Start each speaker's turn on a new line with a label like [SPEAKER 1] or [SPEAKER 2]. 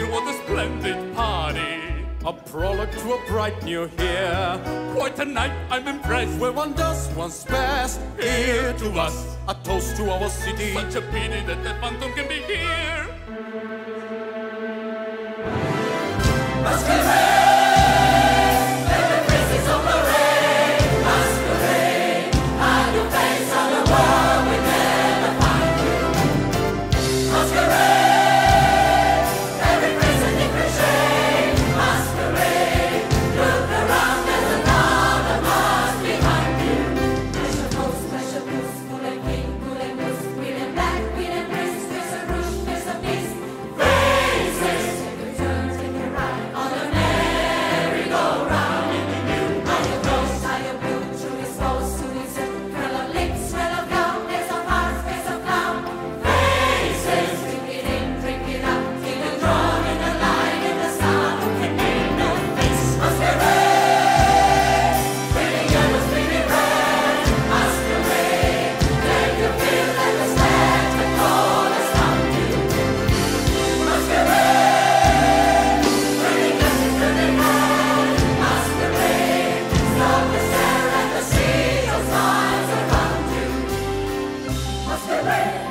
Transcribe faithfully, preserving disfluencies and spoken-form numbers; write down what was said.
[SPEAKER 1] what a splendid party.
[SPEAKER 2] A prologue to a bright new year.
[SPEAKER 1] Quite a night, I'm impressed.
[SPEAKER 2] Where one does one's best.
[SPEAKER 1] Here to us,
[SPEAKER 2] a toast to our city.
[SPEAKER 1] Such a pity that the phantom can be here.
[SPEAKER 3] Masquerade! Masquerade!